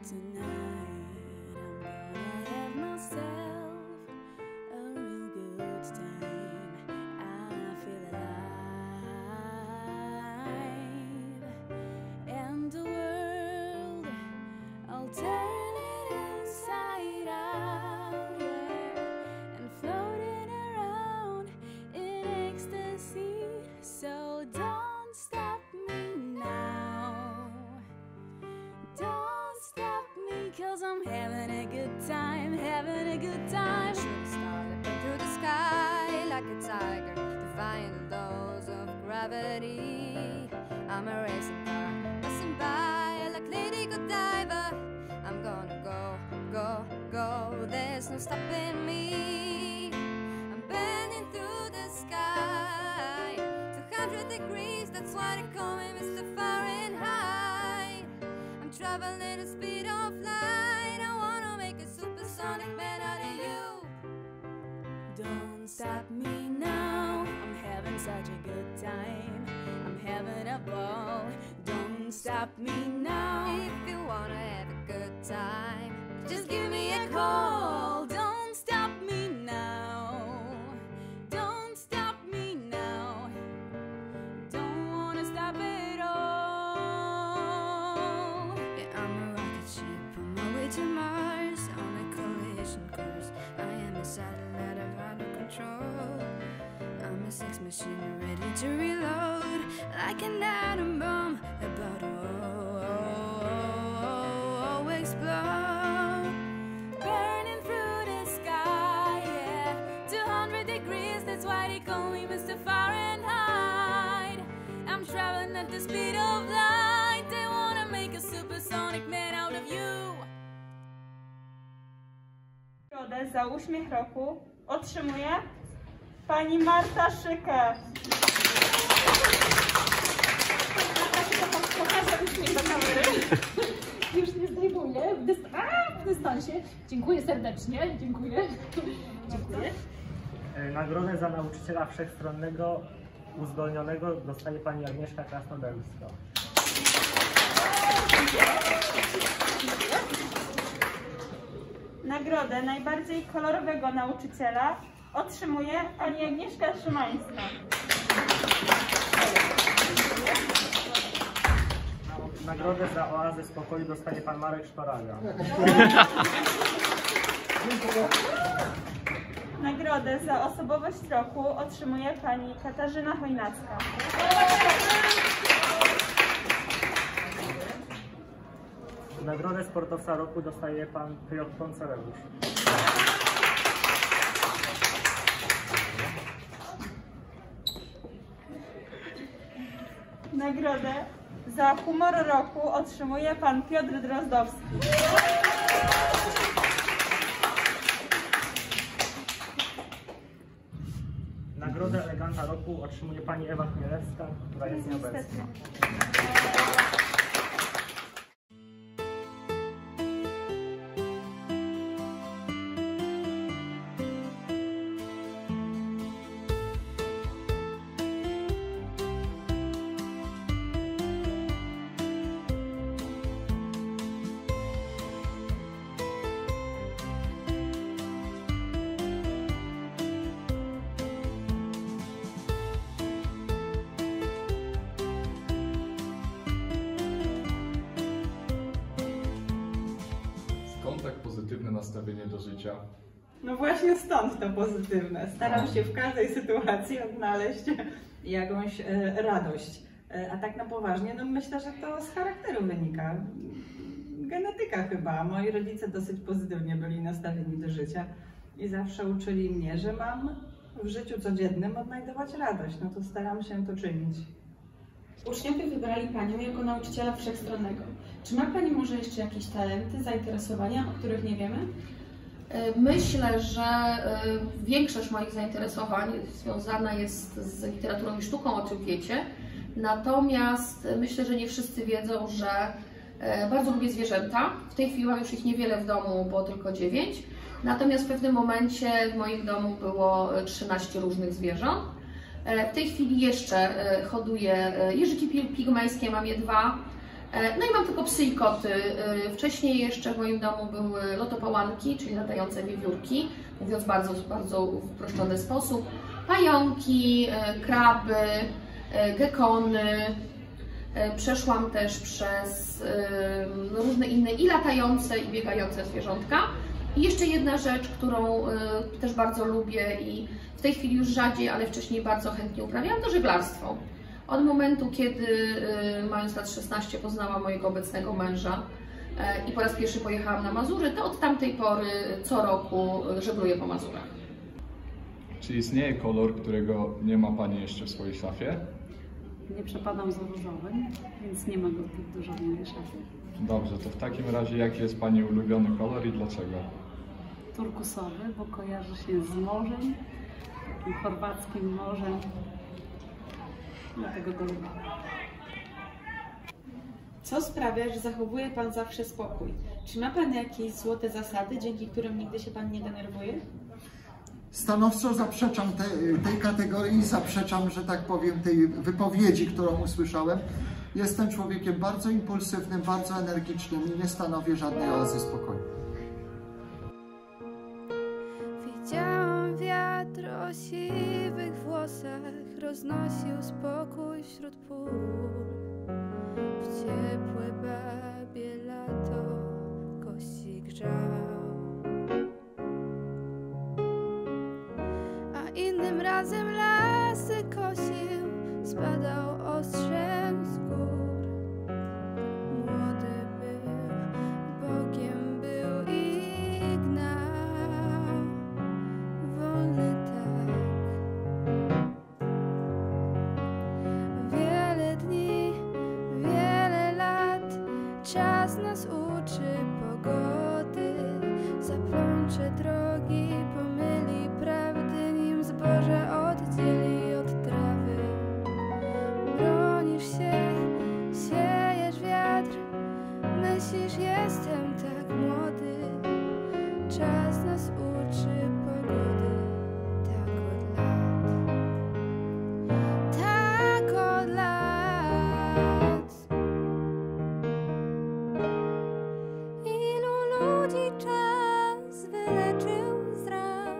Tonight I'm gonna have myself a real good time. I feel alive, and the world, I'll turn it inside out, yeah, and floating around in ecstasy. So don't stop me now. Don't stop me, 'cause I'm having a good time, having a good time. Shooting star leaping through the sky like a tiger, defying the laws of gravity. I'm a racing car, passing by like Lady Godiva. I'm gonna go, go, go, there's no stopping me. I'm bending through the sky, 200 degrees, that's why they call me Mr. Fahrenheit. I'm traveling the speed of light, I wanna make a supersonic man out of you. Don't stop me now, I'm having such a good time, I'm having a ball. Don't stop me now. If you wanna have a good time, Just give me a call. Don't stop me now. Don't stop me now. Don't wanna stop at all. yeah, I'm a rocket ship on my way to Mars, on a collision course. I am a satellite of out of control. I'm a sex machine ready to reload, like an atom bomb about to explode. Burning through the sky, yeah. 200 degrees, that's why they call me Mr. Fahrenheit. I'm traveling at the speed of light. They wanna make a supersonic man out of you. Nagrodę za uśmiech roku otrzymuje pani Marta Szykę. Pokażę uśmiech do kamery. Już nie zdejmuję w dystansie. Dziękuję serdecznie, dziękuję. Dziękuję. Nagrodę za nauczyciela wszechstronnego uzdolnionego dostaje pani Agnieszka Krasnodębska. Nagrodę najbardziej kolorowego nauczyciela otrzymuje pani Agnieszka Szymańska. Nagrodę za oazę spokoju dostaje pan Marek Sztoraga. Nagrodę za osobowość roku otrzymuje pani Katarzyna Chojnacka. Nagrodę sportowca roku dostaje pan Piotr Ponceleusz. Nagrodę za humor roku otrzymuje pan Piotr Drozdowski. Nagrodę eleganta roku otrzymuje pani Ewa Chmielewska, która jest nieobecna. Skąd tak pozytywne nastawienie do życia? No właśnie stąd to pozytywne. Staram się w każdej sytuacji odnaleźć jakąś radość. A tak na poważnie, no myślę, że to z charakteru wynika. Genetyka chyba. Moi rodzice dosyć pozytywnie byli nastawieni do życia i zawsze uczyli mnie, że mam w życiu codziennym odnajdować radość. No to staram się to czynić. Uczniowie wybrali Panią jako nauczyciela wszechstronnego. Czy ma Pani może jeszcze jakieś talenty, zainteresowania, o których nie wiemy? Myślę, że większość moich zainteresowań związana jest z literaturą i sztuką, o czym wiecie. Natomiast myślę, że nie wszyscy wiedzą, że bardzo lubię zwierzęta. W tej chwili mam już ich niewiele w domu, bo tylko 9. Natomiast w pewnym momencie w moim domu było 13 różnych zwierząt. W tej chwili jeszcze hoduję jeżyki pigmejskie, mam je 2. No i mam tylko psy i koty. Wcześniej jeszcze w moim domu były lotopałanki, czyli latające wiewiórki, mówiąc bardzo uproszczony sposób, pająki, kraby, gekony. Przeszłam też przez różne inne i latające, i biegające zwierzątka. I jeszcze jedna rzecz, którą też bardzo lubię i w tej chwili już rzadziej, ale wcześniej bardzo chętnie uprawiałam, to żeglarstwo. Od momentu, kiedy mając lat 16 poznałam mojego obecnego męża i po raz pierwszy pojechałam na Mazury, to od tamtej pory co roku żegluję po Mazurach. Czy istnieje kolor, którego nie ma Pani jeszcze w swojej szafie? Nie przepadam za różowym, więc nie ma go zbyt dużo w mojej szafie. Dobrze, to w takim razie jaki jest Pani ulubiony kolor i dlaczego? Turkusowy, bo kojarzy się z morzem, takim chorwackim morzem. Dlatego go lubię. Co sprawia, że zachowuje Pan zawsze spokój? Czy ma Pan jakieś złote zasady, dzięki którym nigdy się Pan nie denerwuje? Stanowczo zaprzeczam tej kategorii, zaprzeczam, że tak powiem, tej wypowiedzi, którą usłyszałem. Jestem człowiekiem bardzo impulsywnym, bardzo energicznym i nie stanowię żadnej oazy spokoju. Widziałam wiatr o siwych włosach, roznosił spokój wśród pól. W ciepłe babie lato kości grzał, a innym razem lasy kosił, spadał ostrzem z gór. Młody był, Bogiem był i gnał, wolny tak. Wiele dni, wiele lat, czas nas uczy pogody. Zaplącze drogi, pomyli prawdy, nim zboże oddzieli od trawy. Bronisz się, siejesz wiatr, myślisz, jestem tak młody. Czas nas uczy pogody, tak od lat, tak od lat. Ilu ludzi czas wyleczył z ran,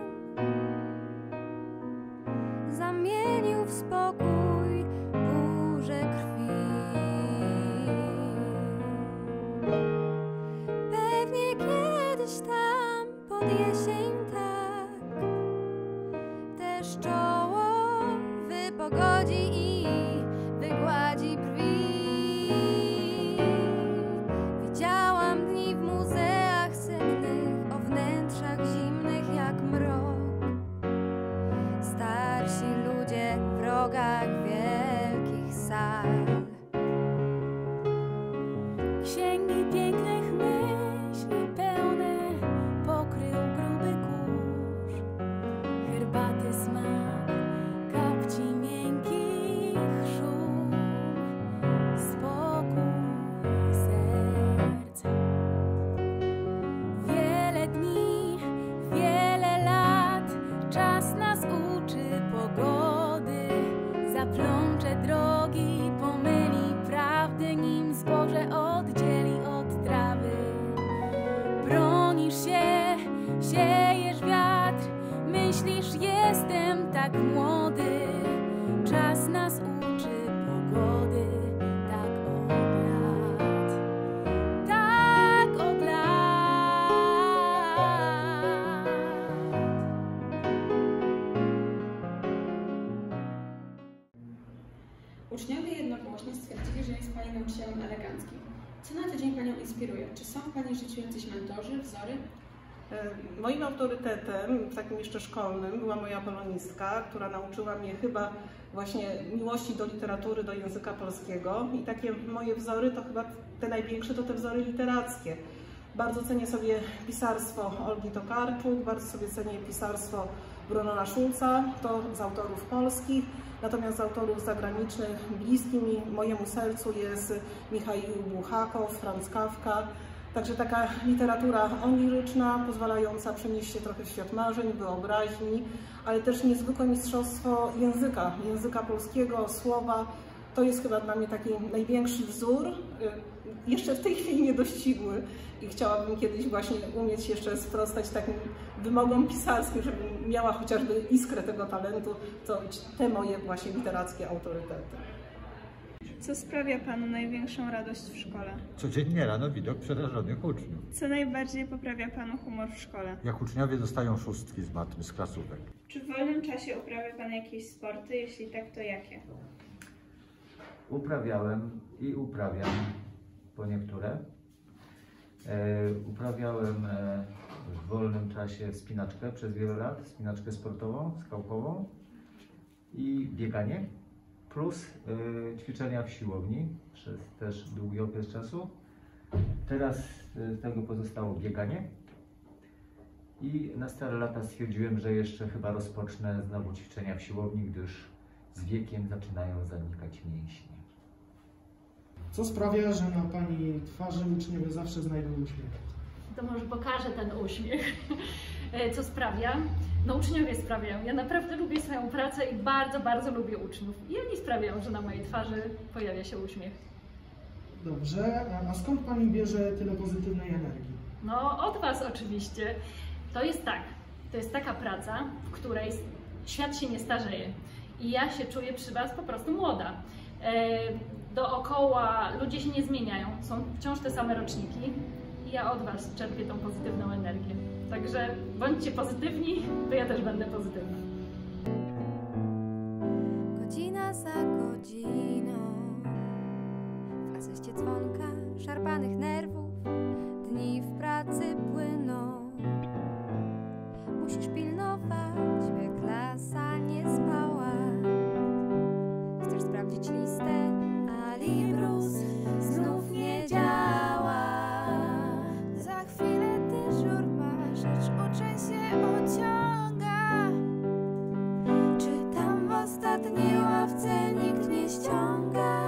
zamienił w spokój burzę krwi. Pewnie kiedyś tam pod jesień tak też czoło wypogodzi i wygładzi brwi. Widziałam dni w muzeach sennych, o wnętrzach zimnych jak mrok. Starsi ludzie w rogach wielkich sal. Księgi pięknych myśli pełne pokrył gruby kurz. Herbaty smak, kapci miękkich szum, spokój serc. Wiele dni, wiele lat, czas nas uczy pogody. Zaplącze drogi, pomyli prawdy, nim zboże oddzieli od trawy. Bronisz się, siejesz wiatr, myślisz, jestem tak młody. Czas nas uczy pogody, tak od lat, tak od lat. Uczniowie jednogłośnie stwierdzili, że jest Pani nauczycielem eleganckim. Co na co dzień Panią inspiruje? Czy są w Pani życiu jacyś mentorzy, wzory? Moim autorytetem, takim jeszcze szkolnym, była moja polonistka, która nauczyła mnie chyba właśnie miłości do literatury, do języka polskiego. I takie moje wzory to chyba te największe to te wzory literackie. Bardzo cenię sobie pisarstwo Olgi Tokarczuk, bardzo sobie cenię pisarstwo Brunona Schulza, to z autorów polskich. Natomiast z autorów zagranicznych bliskim mojemu sercu jest Michail Buchakow, Franz Kafka. Także taka literatura oniryczna, pozwalająca przenieść się trochę w świat marzeń, wyobraźni, ale też niezwykłe mistrzostwo języka polskiego, słowa, to jest chyba dla mnie taki największy wzór, jeszcze w tej chwili niedościgły i chciałabym kiedyś właśnie umieć jeszcze sprostać takim wymogom pisarskim, żebym miała chociażby iskrę tego talentu, te moje właśnie literackie autorytety. Co sprawia Panu największą radość w szkole? Codziennie rano widok przerażonych uczniów. Co najbardziej poprawia Panu humor w szkole? Jak uczniowie dostają szóstki z matmy, z klasówek. Czy w wolnym czasie uprawia Pan jakieś sporty? Jeśli tak, to jakie? Uprawiałem i uprawiam po niektóre. Uprawiałem w wolnym czasie wspinaczkę przez wiele lat, wspinaczkę sportową, skałkową i bieganie, plus ćwiczenia w siłowni przez też długi okres czasu. Teraz z tego pozostało bieganie i na stare lata stwierdziłem, że jeszcze chyba rozpocznę znowu ćwiczenia w siłowni, gdyż z wiekiem zaczynają zanikać mięśnie. Co sprawia, że na Pani twarzy uczniowie zawsze znajdują uśmiech? To może pokażę ten uśmiech. Co sprawia? No uczniowie sprawiają. Ja naprawdę lubię swoją pracę i bardzo, bardzo lubię uczniów. I oni sprawiają, że na mojej twarzy pojawia się uśmiech. Dobrze, a skąd Pani bierze tyle pozytywnej energii? No od Was oczywiście. To jest tak, to jest taka praca, w której świat się nie starzeje. I ja się czuję przy Was po prostu młoda. Dookoła ludzie się nie zmieniają, są wciąż te same roczniki i ja od Was czerpię tą pozytywną energię. Także bądźcie pozytywni, to ja też będę pozytywna. Godzina za godziną, w asyście dzwonka, szarpanych nerwów, dni w pracy płyną. Musisz pilnować, by klasa nie spała. Chcesz sprawdzić listę, a Librus znów nie działa. Za chwilę dyżur masz, lecz uczeń się ociąga. Czy tam w ostatniej ławce nikt nie ściąga?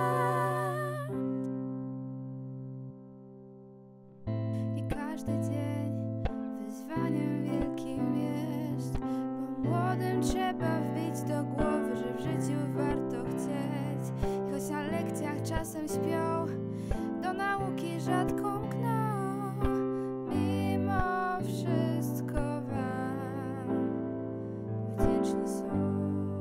I każdy dzień wyzwaniem wielkim jest, bo młodym trzeba wbić do głowy, że w życiu warto chcieć. I choć na lekcjach czasem śpią, do nauki rzadko mkną, mimo wszystko wam wdzięczni są.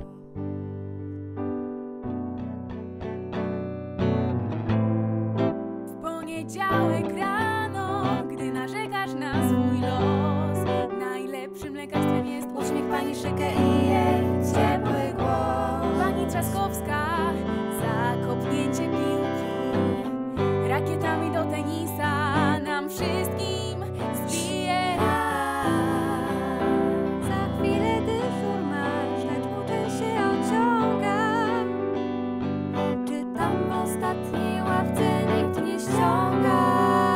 W poniedziałek rano, gdy narzekasz na swój los, najlepszym lekarstwem jest uśmiech pani Szykę i jej ciepły głos. Pani Trzaskowska za kopnięcie piłki rakietami do tenisa nam wszystkim zbije. Za chwilę dyżur masz, lecz uczeń się ociąga. Czy tam w ostatniej ławce nikt nie ściąga?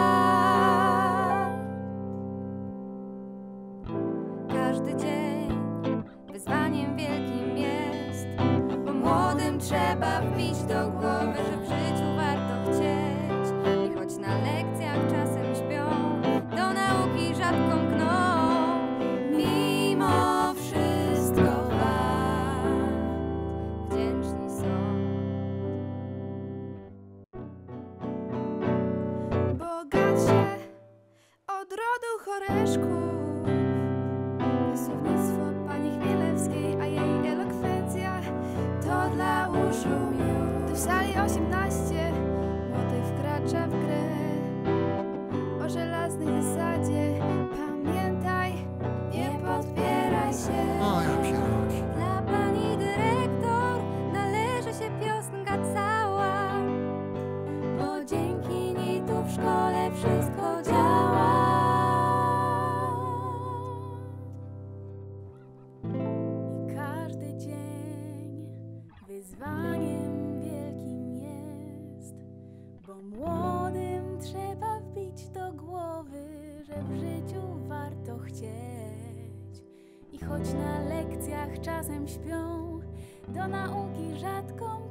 Każdy dzień wyzwaniem wielkim jest, bo młodym trzeba wbić do głowy, że w życiu warto chcieć. I choć na lekcjach czasem śpią, do nauki rzadko mkną, mimo wszystko wam wdzięczni są. Bogacie od rodu Choreszków, słownictwo pani Chmielewskiej, a jej elokwencja to dla uszu miód. Gdy w sali 18 młody wkracza w grę, o żelaznej zasadzie pamiętaj, nie podpieraj się. O, jak się rodzi. Dla pani dyrektor należy się piosenka cała, bo dzięki niej tu w szkole wszystko działa. I każdy dzień wyzwaniem wielkim jest, bo młodym trzeba wbić do głowy, że w życiu warto chcieć. I choć na lekcjach czasem śpią, do nauki rzadko